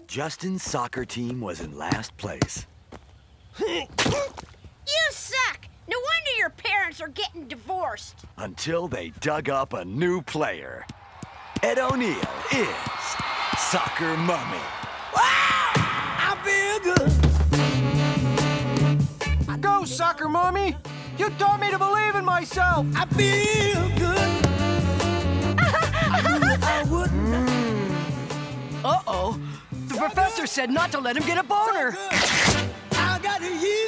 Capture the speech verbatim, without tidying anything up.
Justin's soccer team was in last place. You suck! No wonder your parents are getting divorced. Until they dug up a new player. Ed O'Neill is Soccer Mummy. Wow! I feel good. Go, Soccer Mommy! You taught me to believe in myself! I feel good. I knew I would. Uh-oh. The professor said not to let him get a boner. I got a year.